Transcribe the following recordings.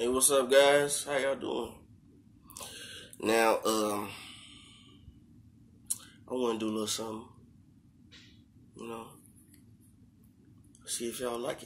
Hey, what's up, guys? How y'all doing? Now, I want to do a little something, you know, see if y'all like it.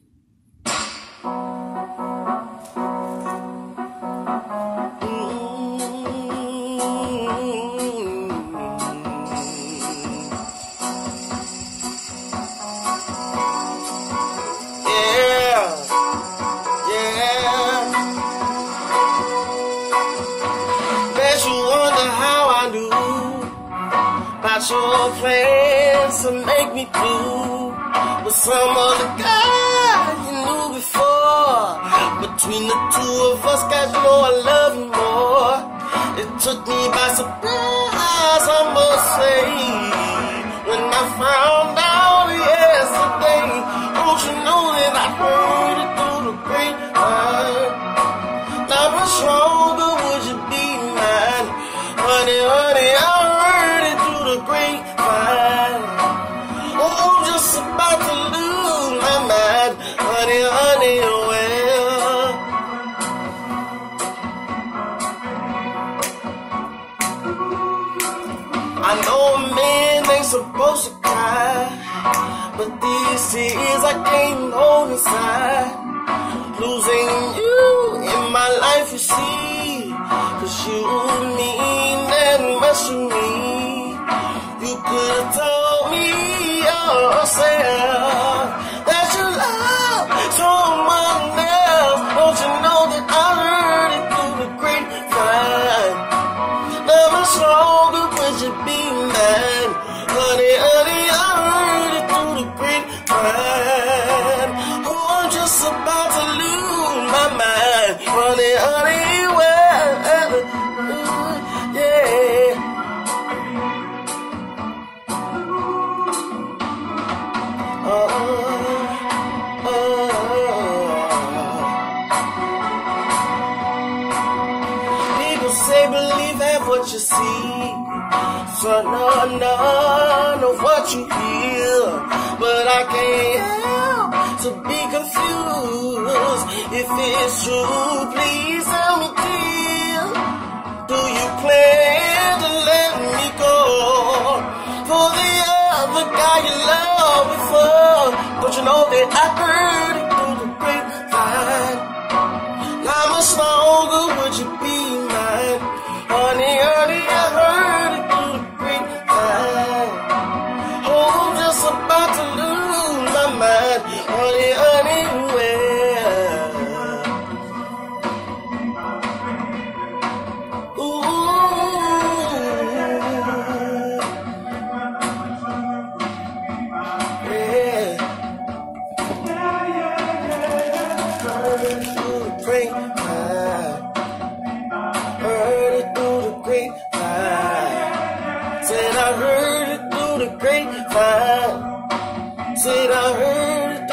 Your plans to make me do with some other guy you knew before. Between the two of us, guys, you know I love you more. It took me by surprise, I must say, when I found out yesterday. Don't you know that I heard it through the grapevine? Now much stronger would you be mine? Honey, honey, I heard it through the grapevine. Oh, I'm just about to lose my mind. Honey, honey, well, I know a man ain't supposed to cry, but these tears I can't hold inside. Losing you in my life, you see, 'cause you mean that much to me. You could have told me yourself that you love someone else. Don't you know that I heard it through the grapevine? Now much stronger would you be mine? Honey, honey, I heard it through the grapevine. Oh, I'm just about to lose my mind. Honey, honey, well, yeah. People say believe at what you see, so none of what you hear. But I can't help to be confused. If it's true, please tell me, dear, do you plan to let me go for the other guy you love before? Don't you know that I heard it through the grapevine? How much longer would you be mine? Honey, honey, I heard it through the grapevine. Oh, I'm just about to lose my mind. Honey, honey, well, ooh, yeah. Heard it through the grapevine. Heard it through the grapevine. Said I heard it through the grapevine. Said I heard it